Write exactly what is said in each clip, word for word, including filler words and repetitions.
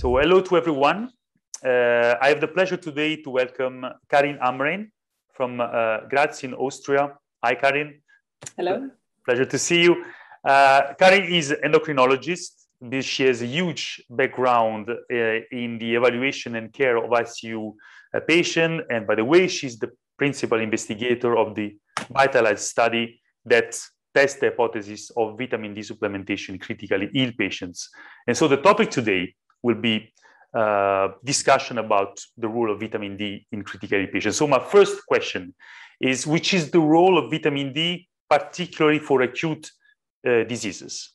So hello to everyone. Uh, I have the pleasure today to welcome Karin Amrein from uh, Graz in Austria. Hi, Karin. Hello. Pleasure to see you. Uh, Karin is an endocrinologist. She has a huge background uh, in the evaluation and care of I C U uh, patient. And by the way, she's the principal investigator of the VITALIZE study that tests the hypothesis of vitamin D supplementation in critically ill patients. And so the topic today will be uh, discussion about the role of vitamin D in critically ill patients. So my first question is, which is the role of vitamin D, particularly for acute uh, diseases?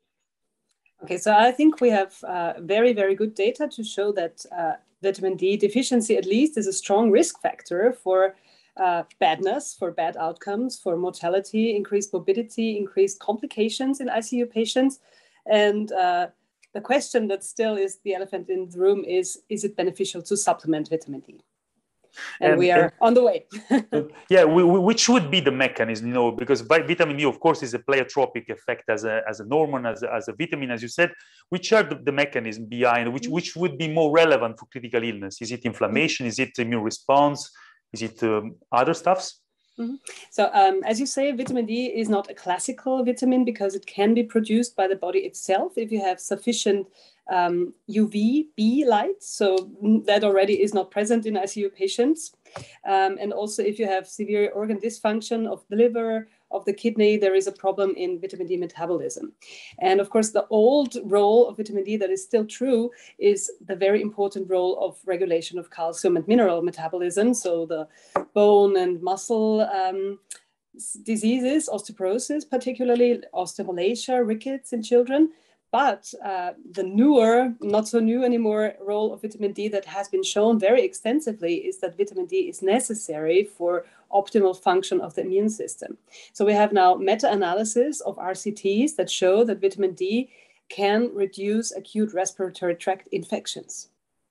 Okay, so I think we have uh, very, very good data to show that uh, vitamin D deficiency at least is a strong risk factor for uh, badness, for bad outcomes, for mortality, increased morbidity, increased complications in I C U patients. And uh, the question that still is the elephant in the room is, is it beneficial to supplement vitamin D? And, and we are and, on the way. yeah, we, we, which would be the mechanism, you know, because vitamin D, of course, is a pleiotropic effect as a, as a hormone, as a, as a vitamin, as you said. Which are the, the mechanisms behind, which, which would be more relevant for critical illness? Is it inflammation? Is it immune response? Is it um, other stuffs? Mm-hmm. So um, as you say, vitamin D is not a classical vitamin because it can be produced by the body itself if you have sufficient um, U V B light. So that already is not present in I C U patients. Um, and also if you have severe organ dysfunction of the liver, of the kidney, there is a problem in vitamin D metabolism. And of course, the old role of vitamin D that is still true is the very important role of regulation of calcium and mineral metabolism. So the bone and muscle um, diseases, osteoporosis, particularly osteomalacia, rickets in children. But uh, the newer, not so new anymore, role of vitamin D that has been shown very extensively is that vitamin D is necessary for optimal function of the immune system. So we have now meta-analysis of R C Ts that show that vitamin D can reduce acute respiratory tract infections.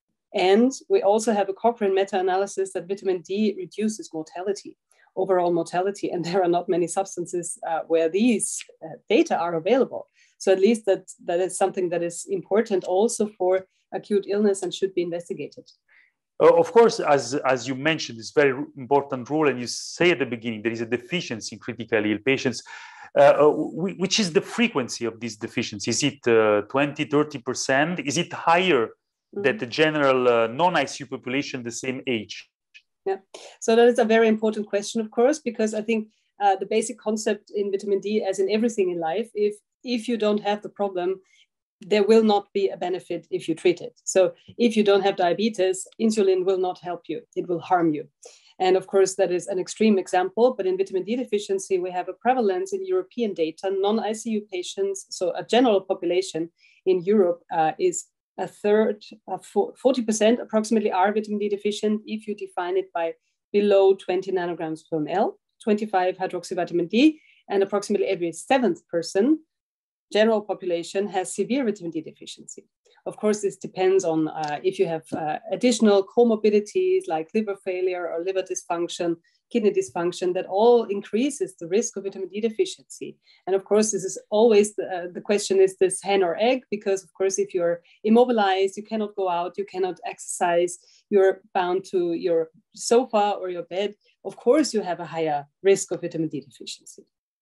And we also have a Cochrane meta-analysis that vitamin D reduces mortality, overall mortality. And there are not many substances uh, where these uh, data are available. So at least that, that is something that is important also for acute illness and should be investigated. Uh, of course, as, as you mentioned, it's a very important role. And you say at the beginning, there is a deficiency in critically ill patients. Uh, which is the frequency of this deficiency? Is it uh, twenty, thirty percent? Is it higher mm-hmm. than the general uh, non-I C U population the same age? Yeah, so that is a very important question, of course, because I think uh, the basic concept in vitamin D, as in everything in life, if if you don't have the problem, there will not be a benefit if you treat it. So if you don't have diabetes, insulin will not help you. It will harm you. And of course, that is an extreme example. But in vitamin D deficiency, we have a prevalence in European data, non-I C U patients. So a general population in Europe uh, is a third, uh, forty percent approximately are vitamin D deficient if you define it by below twenty nanograms per ml, twenty-five hydroxyvitamin D, and approximately every seventh person, general population, has severe vitamin D deficiency. Of course, this depends on uh, if you have uh, additional comorbidities like liver failure or liver dysfunction, kidney dysfunction, that all increases the risk of vitamin D deficiency. And of course, this is always the, uh, the question, is this hen or egg? Because of course, if you're immobilized, you cannot go out, you cannot exercise, you're bound to your sofa or your bed, of course, you have a higher risk of vitamin D deficiency.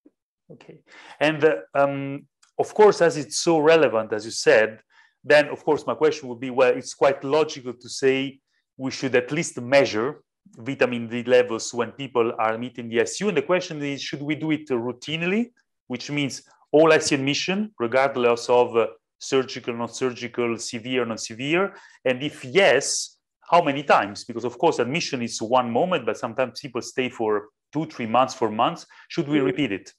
Okay. And uh, um, of course, as it's so relevant, as you said, then of course, my question would be, well, it's quite logical to say we should at least measure vitamin D levels when people are admitted in the I C U. And the question is, should we do it routinely, which means all I C U admission, regardless of uh, surgical, not surgical, severe, not severe? And if yes, how many times? Because of course, admission is one moment, but sometimes people stay for two, three months, four months. Should we repeat it?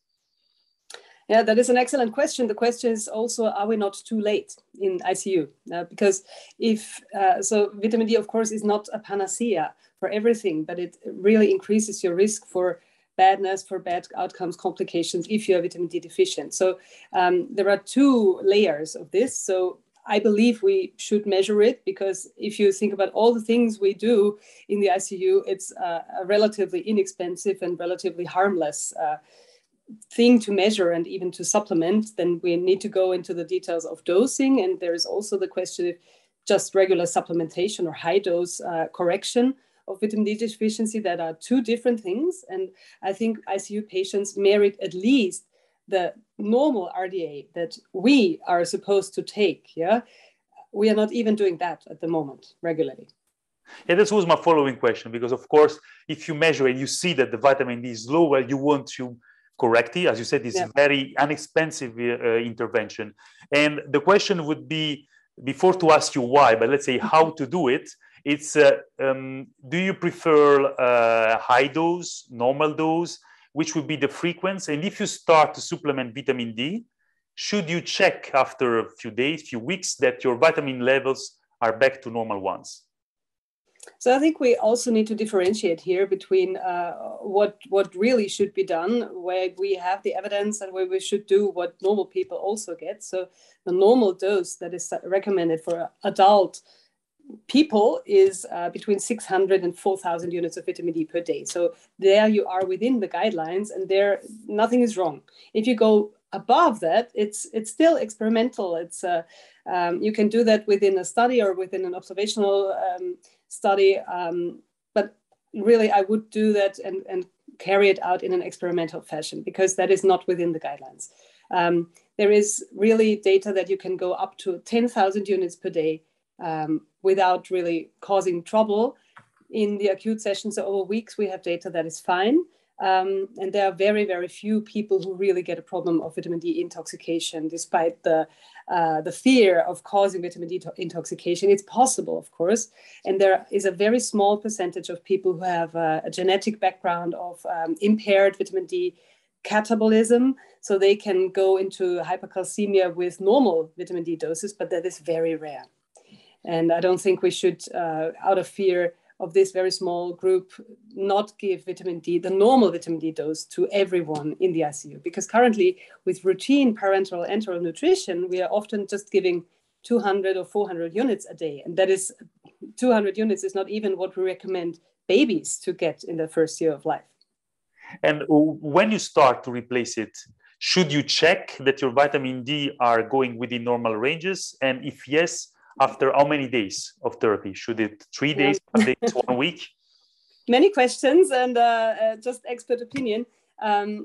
Yeah, that is an excellent question. The question is also, are we not too late in I C U? Uh, because if, uh, so vitamin D, of course, is not a panacea for everything, but it really increases your risk for badness, for bad outcomes, complications, if you are vitamin D deficient. So um, there are two layers of this. So I believe we should measure it, because if you think about all the things we do in the I C U, it's uh, a relatively inexpensive and relatively harmless uh, thing to measure and even to supplement. Then we need to go into the details of dosing. And there is also the question if just regular supplementation or high dose uh, correction of vitamin D deficiency. That are two different things. And I think I C U patients merit at least the normal R D A that we are supposed to take. Yeah, we are not even doing that at the moment regularly. Yeah, this was my following question, because of course, if you measure and you see that the vitamin D is low, well, you want to correct it. As you said, it's a very inexpensive uh, intervention. And the question would be, before to ask you why, but let's say how to do it, it's uh, um, do you prefer uh, high dose, normal dose, which would be the frequency? And if you start to supplement vitamin D, should you check after a few days, few weeks, that your vitamin levels are back to normal ones? So I think we also need to differentiate here between uh, what what really should be done, where we have the evidence, and where we should do what normal people also get. So the normal dose that is recommended for adult people is uh, between six hundred and four thousand units of vitamin D per day. So there you are within the guidelines, and there nothing is wrong. If you go above that, it's it's still experimental. It's uh, um, you can do that within a study or within an observational um, study, um, but really I would do that and, and carry it out in an experimental fashion, because that is not within the guidelines. Um, there is really data that you can go up to ten thousand units per day um, without really causing trouble in the acute sessions. So over weeks we have data that is fine. Um, and there are very, very few people who really get a problem of vitamin D intoxication, despite the uh, the fear of causing vitamin D intoxication. It's possible, of course, and there is a very small percentage of people who have a, a genetic background of um, impaired vitamin D catabolism, so they can go into hypercalcemia with normal vitamin D doses, but that is very rare. And I don't think we should, uh, out of fear of this very small group, not give vitamin D, the normal vitamin D dose, to everyone in the I C U. Because currently, with routine parenteral enteral nutrition, we are often just giving two hundred or four hundred units a day. And that is, two hundred units is not even what we recommend babies to get in the first year of life. And when you start to replace it, should you check that your vitamin D are going within normal ranges? And if yes, after how many days of therapy? Should it three days, five days, one week? Many questions, and uh, uh, just expert opinion. Um,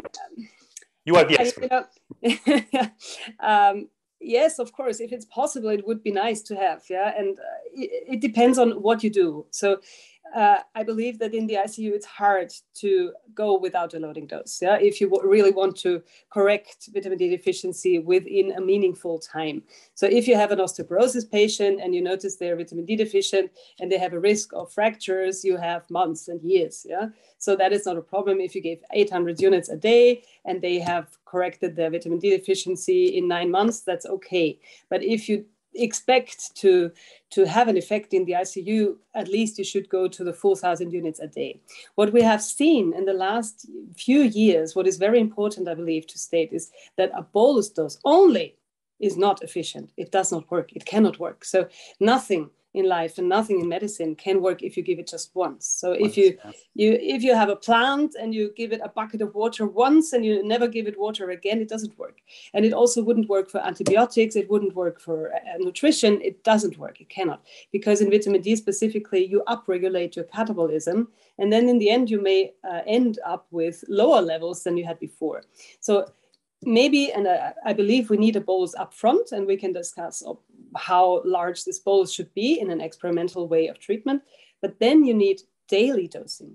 you are the expert. I, you know, um, yes, of course. If it's possible, it would be nice to have. Yeah, and uh, it, it depends on what you do. So uh, I believe that in the I C U, it's hard to go without a loading dose. Yeah, if you really want to correct vitamin D deficiency within a meaningful time. So if you have an osteoporosis patient and you notice they're vitamin D deficient and they have a risk of fractures, you have months and years. Yeah, so that is not a problem. If you give eight hundred units a day and they have corrected their vitamin D deficiency in nine months, that's okay. But if you expect to to have an effect in the I C U, at least you should go to the four thousand units a day. What we have seen in the last few years, what is very important, I believe, to state, is that a bolus dose only is not efficient. It does not work. It cannot work. So nothing in life and nothing in medicine can work if you give it just once. So if you you if you have a plant and you give it a bucket of water once and you never give it water again, it doesn't work. And it also wouldn't work for antibiotics. It wouldn't work for uh, nutrition. It doesn't work. It cannot. Because in vitamin D specifically, you upregulate your catabolism. And then in the end, you may uh, end up with lower levels than you had before. So maybe, and I, I believe we need a bolus up front, and we can discuss how large this bolus should be in an experimental way of treatment. But then you need daily dosing.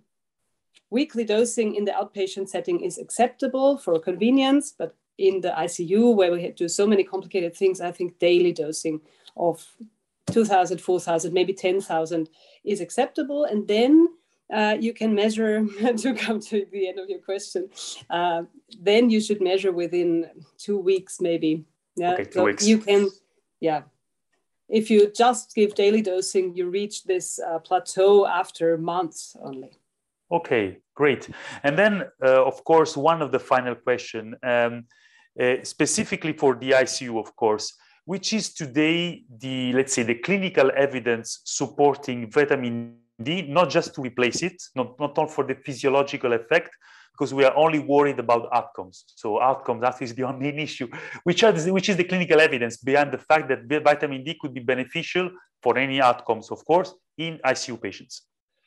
Weekly dosing in the outpatient setting is acceptable for convenience, but in the I C U, where we do so many complicated things, I think daily dosing of two thousand, four thousand, maybe ten thousand is acceptable. And then Uh, you can measure, to come to the end of your question, uh, then you should measure within two weeks, maybe. Yeah, okay, two so weeks. You can, yeah. If you just give daily dosing, you reach this uh, plateau after months only. Okay, great. And then, uh, of course, one of the final question, um, uh, specifically for the I C U, of course, which is today the, let's say, the clinical evidence supporting vitamin D, not just to replace it, not, not only for the physiological effect, because we are only worried about outcomes. So outcomes, that is the main issue, which, are, which is the clinical evidence behind the fact that vitamin D could be beneficial for any outcomes, of course, in I C U patients.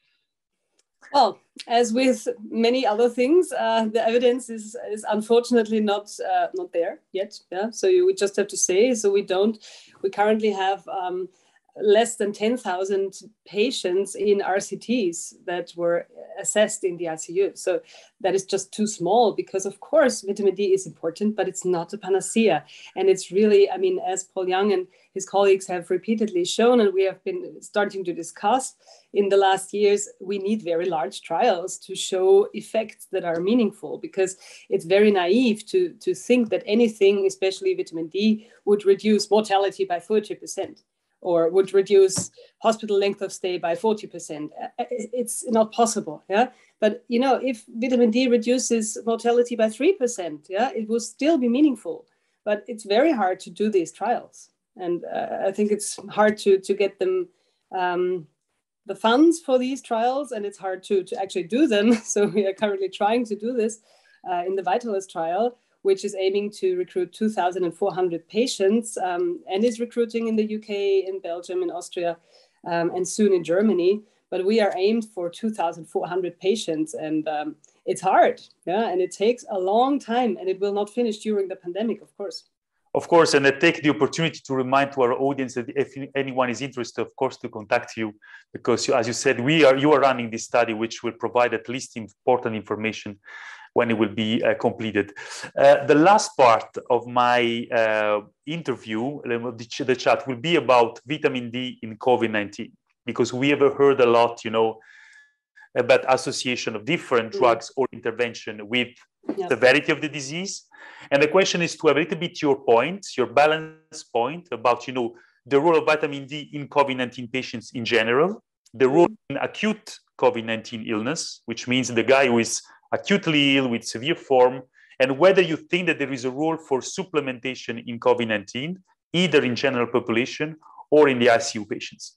Well, as with many other things, uh, the evidence is, is unfortunately not uh, not there yet. Yeah, so you, we just have to say. So we don't. We currently have um, less than ten thousand patients in R C Ts that were assessed in the I C U. So that is just too small, because of course vitamin D is important, but it's not a panacea. And it's really, I mean, as Paul Young and his colleagues have repeatedly shown, and we have been starting to discuss in the last years, we need very large trials to show effects that are meaningful, because it's very naive to, to think that anything, especially vitamin D, would reduce mortality by forty percent. Or would reduce hospital length of stay by forty percent. It's not possible, yeah? But, you know, if vitamin D reduces mortality by three percent, yeah, it will still be meaningful. But it's very hard to do these trials. And uh, I think it's hard to, to get them, um, the funds for these trials, and it's hard to, to actually do them. So we are currently trying to do this uh, in the Vitalis trial, which is aiming to recruit two thousand four hundred patients um, and is recruiting in the U K, in Belgium, in Austria, um, and soon in Germany. But we are aimed for two thousand four hundred patients, and um, it's hard, yeah, and it takes a long time, and it will not finish during the pandemic, of course. Of course, and I take the opportunity to remind to our audience that if anyone is interested, of course, to contact you, because as you said, we are you are running this study, which will provide at least important information when it will be uh, completed. Uh, the last part of my uh, interview, the, the chat, will be about vitamin D in COVID nineteen, because we have heard a lot, you know, about association of different mm. drugs or intervention with yes. severity of the disease. And the question is to have a little bit your point, your balance point about, you know, the role of vitamin D in COVID nineteen patients in general, the role mm. in acute COVID nineteen illness, which means the guy who is acutely ill with severe form, and whether you think that there is a role for supplementation in COVID nineteen, either in general population or in the I C U patients.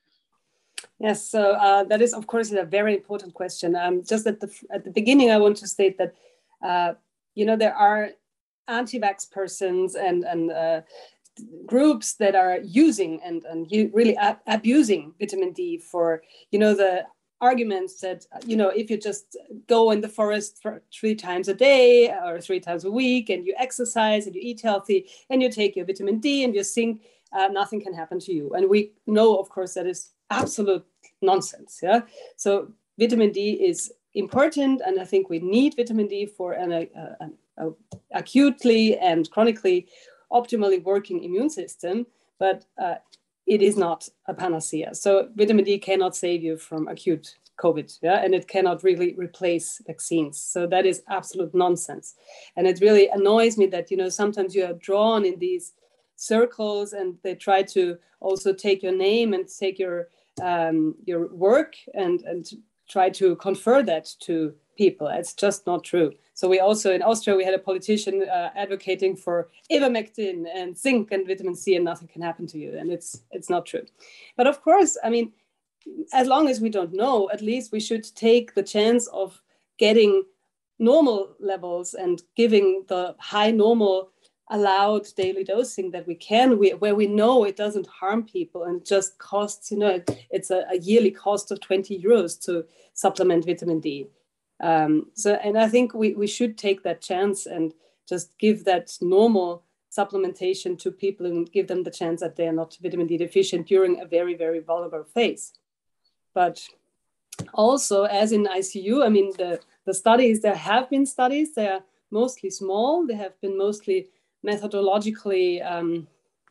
Yes, so uh, that is, of course, a very important question. Um, just at the at the beginning, I want to state that, uh, you know, there are anti-vax persons and, and uh, groups that are using and, and really ab- abusing vitamin D for, you know, the arguments that, you know, if you just go in the forest for three times a day or three times a week and you exercise and you eat healthy and you take your vitamin D and you zinc, uh, nothing can happen to you. And we know, of course, that is absolute nonsense. Yeah. So vitamin D is important, and I think we need vitamin D for an, a, a, a acutely and chronically optimally working immune system, but uh, it is not a panacea. So vitamin D cannot save you from acute COVID, yeah, and it cannot really replace vaccines. So that is absolute nonsense. And it really annoys me that, you know, sometimes you are drawn in these circles and they try to also take your name and take your um, your work and, and try to confer that to people. It's just not true. So we also, in Austria, we had a politician uh, advocating for ivermectin and zinc and vitamin C, and nothing can happen to you. And it's it's not true. But of course, I mean, as long as we don't know, at least we should take the chance of getting normal levels and giving the high normal allowed daily dosing that we can, we, where we know it doesn't harm people and just costs, you know, it, it's a, a yearly cost of twenty euros to supplement vitamin D. Um, so, and I think we, we should take that chance and just give that normal supplementation to people and give them the chance that they are not vitamin D deficient during a very, very vulnerable phase. But also, as in I C U, I mean, the, the studies, there have been studies, they are mostly small, they have been mostly methodologically um,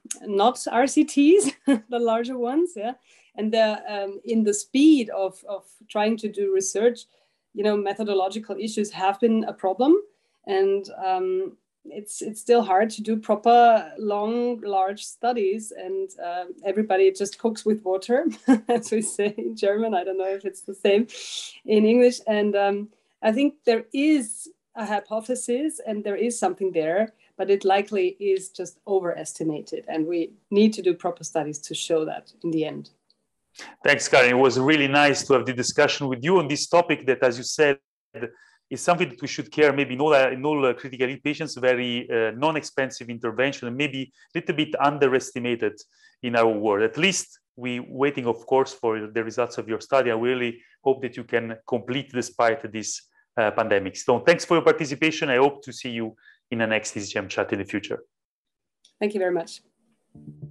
not R C Ts, the larger ones, yeah. And um, in the speed of, of trying to do research, you know, methodological issues have been a problem, and um, it's it's still hard to do proper, long, large studies, and uh, everybody just cooks with water, as we say in German. I don't know if it's the same in English. And um, I think there is a hypothesis, and there is something there, but it likely is just overestimated, and we need to do proper studies to show that in the end. Thanks, Karin. It was really nice to have the discussion with you on this topic that, as you said, is something that we should care, maybe in all, uh, in all uh, critical ill patients, very uh, non-expensive intervention, and maybe a little bit underestimated in our world. At least we waiting, of course, for the results of your study. I really hope that you can complete despite this uh, pandemic. So thanks for your participation. I hope to see you in the next E C G M chat in the future. Thank you very much.